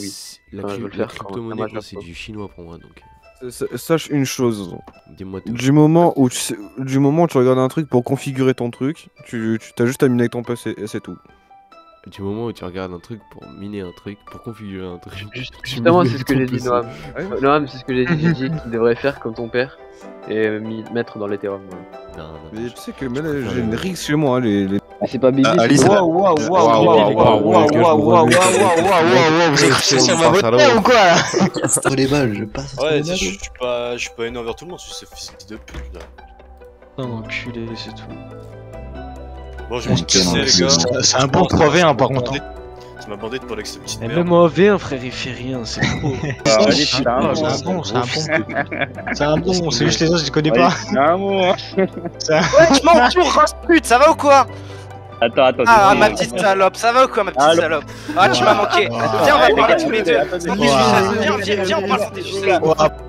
oui. La, Enfin, je veux le la faire, crypto-monnaie, ça gros, marche c'est pas. du chinois pour moi, donc Sache une chose. dis-moi tout. Du moment où tu regardes un truc pour configurer ton truc, tu t'as juste à miner avec ton PC et c'est tout. Du moment où tu regardes un truc pour miner un truc, pour configurer un truc. Justement, mines c'est ce que ton j'ai dit, PC. Noam. Ouais. Noam, c'est ce que j'ai dit. J'ai dit qu'il devrait faire comme ton père et mettre dans l'Ethereum. Voilà. Non, Mais je- tu sais que mais là, préfère j'ai une les- rixe chez moi, hein, les... Ah, c'est pas Bibi, Alice, c'est elle a- toi. Waouh, waouh, waouh, Waouh, waouh, waouh, waouh, les gars, je waouh, me waouh, remets, waouh, waouh, waouh, vous avez craché sur ma bouteille ou quoi là? Entre les balles, je passe entre Ouais, les je balles. suis pas haineux envers tout le monde, c'est ce fils de pute là. Non, enculé, c'est tout. Bon, je vais me casser les gars. C'est un bon 3v1 par contre. Ça m'a bandé de parler avec cette petite Et merde. même en V1, frère, il fait rien, c'est trop. Ah, vas-y, C'est putain, un ouais. bon, c'est un bon. C'est un bon, c'est juste les autres, je les connais pas. Amour. Ouais, je m'en tourne, race pute, ça va ou quoi? Attends. Ah, ma petite salope, ça va ou quoi, ma petite Allô. salope? Ah, tu m'as manqué. Viens, on va parler tous les deux. Santé Wow. Justesse, viens, on parle santé Justesse.